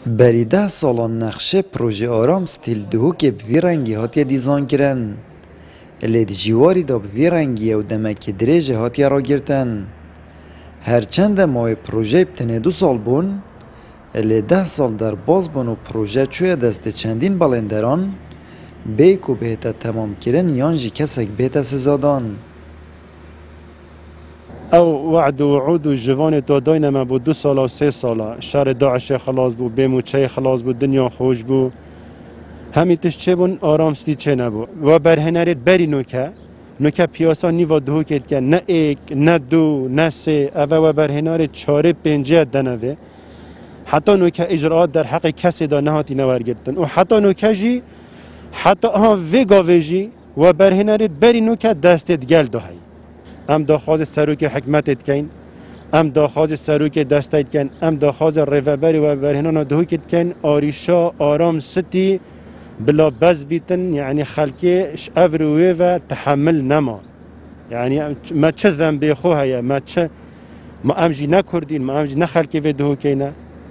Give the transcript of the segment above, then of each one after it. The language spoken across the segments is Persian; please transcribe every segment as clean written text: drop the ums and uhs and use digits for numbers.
بری 10 سالان نقشه پروژه آرام ستیل دهو که بوی رنگی هاتی دیزاین کرن. لید جیواری دا بوی رنگی و دمک دریج هاتی را گرتن. هرچند ماه پروژه بتنه 2 سال بون، لید 10 سال در باز بون و پروژه چوی دست چندین بالندران بیکو بهتا تمام کرن یانجی کسک بهتا سزادان. او وعد و وعود و جوان داداین ما بود 2 سال و 3 سال شهر داعش خلاص بود بیموچه خلاص بود دنیا خوش بود همی تشچه بون آرام ستی چه نبود و برهنرت بری نوکه پیاسا نیوا دهو کد که نه ایک نه دو نه سه اوه و برهنرت 4 5 دنوه حتی نوکه اجراعات در حق کسی دا نهاتی نورگردن و حتی نوکه جی حتی ها ویگاوه جی و برهنرت بری نوکه دستت گل دهی ام داخواز سروک حکمتت کن ام داخواز سروک دستت کن ام داخواز ریوبری و برهنان دهوکت کن آریشا آرام ستی بلا بز بیتن یعنی خلکی افروی و تحمل نما یعنی ما چه ذنبی خواه ما امجی نکردین ما امجی نخلکی و دهوکینه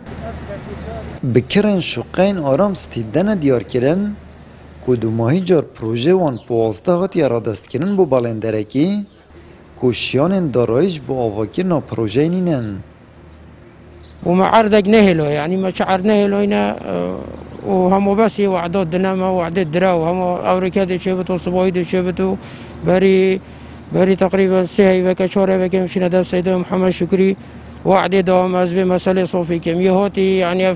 بکرن شقین آرام ستیل دن دیار کرن کدو ماهی جار پروژه وان پوازده هاتی را دست کرن بو بالندرکی کوشیان دارایش با آواکی نا پروژه نینن. وما عردك نهلو يعني ما شعر نهلو هنا وهم بس وعدات دنما وعدات درا وهم أوريكا دي شبتو صباحي دي شبتو بري تقريبا سهي وكشورة وكمشينا ده سيد محمد شكري وعد دوام از به مسئله صوفي كميهاتي يعني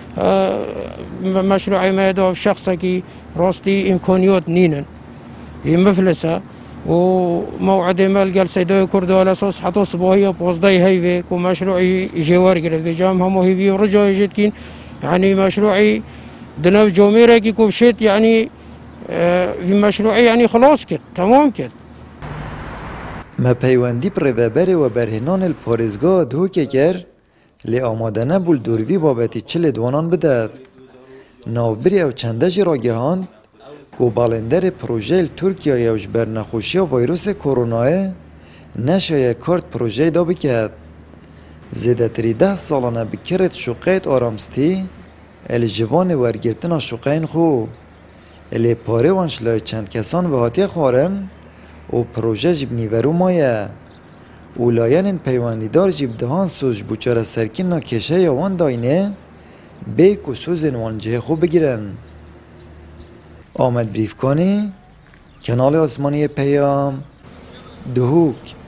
مشروع ما يدو شخص كي راستي إمكانيات نينن مفلسة وموعد مال قال سيدو كردو على اساس حتى صباحيه بوزداي هيفي ومشروعي جوار قال في جام هم هيفي ورجع يجدكين يعني مشروعي دناف جوميره كي كوبشيت يعني في مشروعي يعني خلاص كده تمام كده ما پیوندی پروبری و برهنان الپارزگاه دو که کرد لی آماده نبول دوروی بابتی چل دوانان بدد ناوبری او چندش را گهاند کو بالندر پروژه ترکیه یوش بر نخوشی ویروس کرونا نشای کارت پروژه دا بکد. زیده تری 10 سالانه بکرد شقیت آرامستی جوان ورگرتن شقین خو الی پاره وانشلای چند کسان و هاتی خوارن و پروژه جب نیورو مایه اولاین پیوندیدار جب دهان سوز بوچار سرکین نا کشه یا وان داینه بیک و سوزن وانجه خو بگیرن. آمد بریف کنی کانال آسمانی پیام دهوک